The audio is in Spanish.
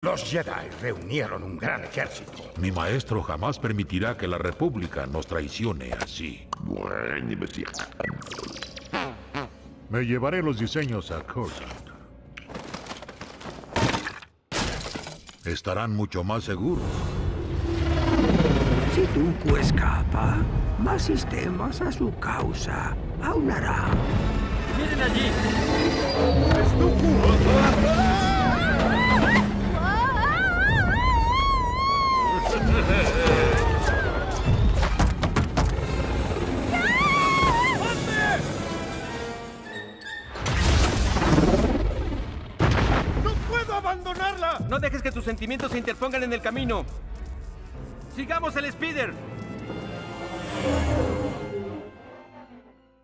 Los Jedi reunieron un gran ejército. Mi maestro jamás permitirá que la República nos traicione así. Me llevaré los diseños a Coruscant. Estarán mucho más seguros. Si Dooku escapa, más sistemas a su causa aunará. ¡Miren allí! ¡Es Dooku! ¡No puedo abandonarla! No dejes que tus sentimientos se interpongan en el camino. ¡Sigamos el speeder!